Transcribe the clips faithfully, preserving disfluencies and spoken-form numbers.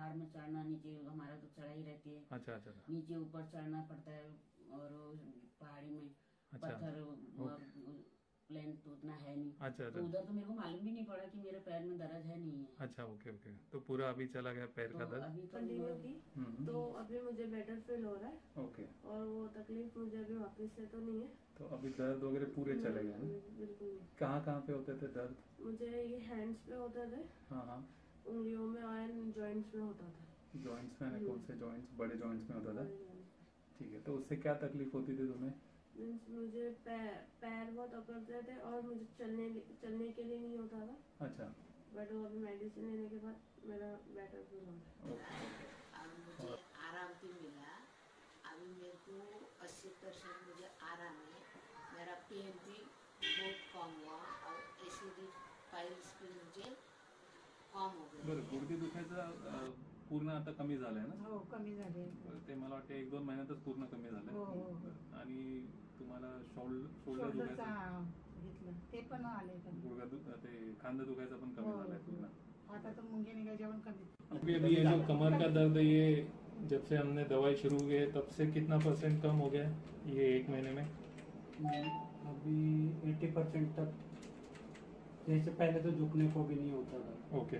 पहाड़ में चढ़ना, नीचे हमारा तो चढ़ाई रहती है। अच्छा अच्छा, नीचे ऊपर चढ़ना पड़ता है और पहाड़ी में अच्छा, पत्थर प्लेन तो उतना है नहीं। अच्छा अच्छा, तो उधर तो मेरे को मालूम भी नहीं पड़ा कि मेरे पैर में दर्द है नहीं है। अच्छा ओके ओके, तो पूरा अभी चला गया पैर तो का दर्द? अभी तो कंटिन्यू की हम्म, तो अभी मुझे बेटर फील हो रहा है ओके। और वो तकलीफ मुझे अभी वापस से तो नहीं है। तो अभी दर्द वगैरह पूरे चले गए हैं? बिल्कुल नहीं। कहाँ कहाँ पे होते थे दर्द? मुझे ये हैंड्स पे होता था, हाँ हाँ, उंगलियों में और जॉइंट्स में होता था। जॉइंट्स में? कौन से जॉइंट्स? बड़े जॉइंट्स में होता था, ठीक है। तो उससे क्या तकलीफ होती थी तुम्हें? मीन्स मुझे पैर पैर बहुत अकड़ते थे और मुझे चलने चलने के लिए नहीं होता था। अच्छा, बट वो अभी मेडिसिन लेने के बाद मेरा बेटर फील हो रहा है। अब मुझे आराम भी मिला। अभी मेरे को अस्सी परसेंट मुझे आराम है। मेरा पेन भी बहुत कम हुआ और एसिडिक पाइल्स भी मुझे कम हो गए। बरं, गुडघे दुखायचं पूर्ण आता कमी झालंय ना? हो, कमी झाले। ते मला वाटतं एक दोन महिन्यातच पूर्ण कमी झालंय. हो, हो. आणि तुम्हाला शोल्डर शोल्डर दुखायचं, घेतलं ते पण आले. गुडघा दु ते खांदा दुखायचा पण कमी झालाय पूर्ण. आता तो मुंगे निकल जेवण कमी। अभी अभी ये जो कमर का दर्द है, ये जब से हमने दवाई शुरू की है तब से कितना परसेंट कम हो गया ये एक महीने में? अभी अस्सी परसेंट तक, जैसे पहले तो झुकने को भी नहीं होता था। ओके,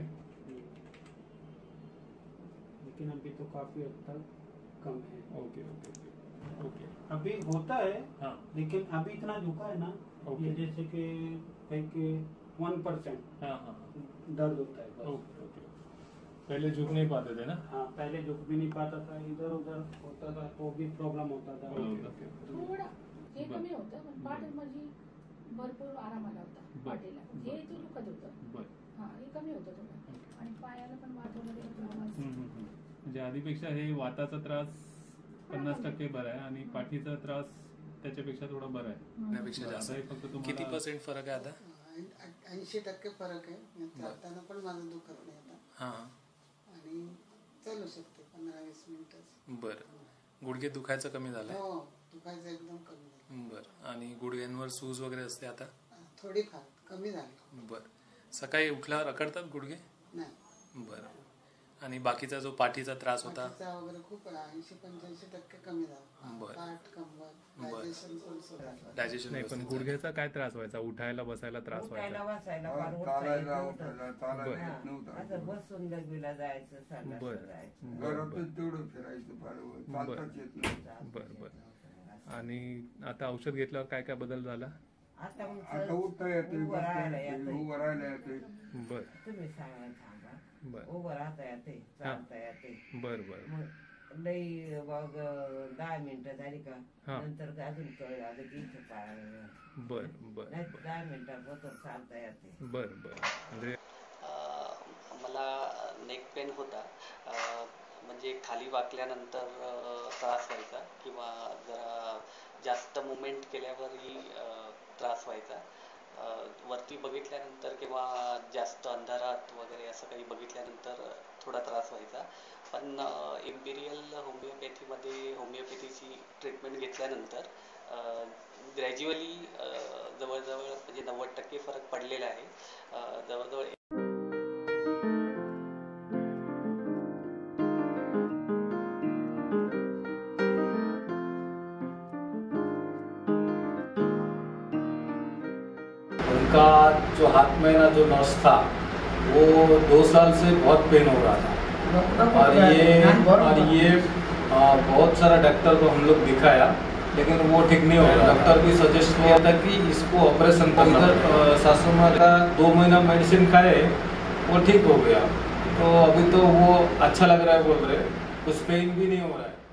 लेकिन अभी तो काफी हद तक कम है। ओके ओके ओके, अभी होता है, हाँ, लेकिन अभी इतना झुका है ना, ओके, ये जैसे कि एक वन परसेंट हाँ हाँ, दर्द होता है बस। Okay okay. पहले झुक नहीं पाते थे ना? हाँ, पहले झुक भी नहीं पाता था, इधर उधर होता था तो भी प्रॉब्लम होता था। ओके ओके, थोडा हे कमी होतं पण पाठ माझी भरपूर आराम आला होता पाठीला. हे तो दुखत होतं. बरं, हा हे कमी होतं थोडं आणि पायाला पण वात वगैरे होतं. म्हणजे आधीपेक्षा हे वाताचा त्रास पन्नास टक्के बरा आहे आणि पाठीचा त्रास त्याच्यापेक्षा थोडा बरा आहे. त्यापेक्षा जास्त फक्त तुम्हाला किती पर्सेंट फरक आहे आता? ऐंशी टक्के फरक आहे. चालताना पण माझं दुखत नाही आता हा, आणि चालू शकते पंधरा वीस मिनिटच. बरं, गुडघे दुखायचं कमी झालंय? हो, दुखायचं एकदम कमी झालं. बरं, आणि गुडघ्यांवर सूज वगैरे असते आता? थोडीफार कमी झाली. बरं, सकाळी उठल्यावर रखडतात गुडघे? नाही. बरं, आणि बाकीचा जो पाठीचा त्रास होता? पाठीचा वगैरे खूप ऐंशी पंच्याऐंशी टक्के कमी झाला. बरं. पाठ, कंबर, डायजेशन पण सुधारलं. डायजेशन नाही, पण गुडघ्याचा काय त्रास व्हायचा? उठायला बसायला त्रास उठायला व्हायचा? बसायला फार चालायला उठायला उठायला नव्हतं. चालायला येत नव्हतं. असं बसून लगवीला जायचं, चालत बरं. जायचं. घरातच तेवढं फिरायचं फार चालताच येत नाही. बरं बरं. आणि आता औषध घेतल्यावर काय काय बदल झाला? आता मग आता उठता येते, उभं राहायला बसता येते, येतंय. उभं राहायला येते. बरं तुम्ही सांगा, थांबा. बरं उभं राहता येते, चालता येते. बरं बरं. मग लई मग दहा मिनिटं झाली का हा. नंतर अजून कळ आलं की इथं पाळायला. बरं बरं नाही, दहा मिनिटात चालता येते. बरं बरं. म्हणजे मला नेक पेन होता, म्हणजे खाली वाकल्यानंतर त्रास व्हायचा किंवा जरा जास्त मुवमेंट केल्यावरही त्रास व्हायचा. वरती बघितल्यानंतर किंवा जास्त अंधारात वगैरे असं काही बघितल्यानंतर थोडा त्रास व्हायचा. पण इम्पिरियल होमिओपॅथीमध्ये होमिओपॅथीची ट्रीटमेंट घेतल्यानंतर ग्रॅज्युअली जवळजवळ म्हणजे नव्वद टक्के फरक पडलेला आहे. जवळजवळ उनका जो हाथ में ना जो नस था वो दो साल से बहुत पेन हो रहा था और ये और ये आ, बहुत सारा डॉक्टर को हम लोग दिखाया लेकिन वो ठीक नहीं हो रहा. डॉक्टर भी सजेस्ट किया था कि इसको ऑपरेशन करना. सासू माँ का दो महीना मेडिसिन खाए वो ठीक हो गया. तो अभी तो वो अच्छा लग रहा है बोल रहे, कुछ पेन भी नहीं हो रहा है.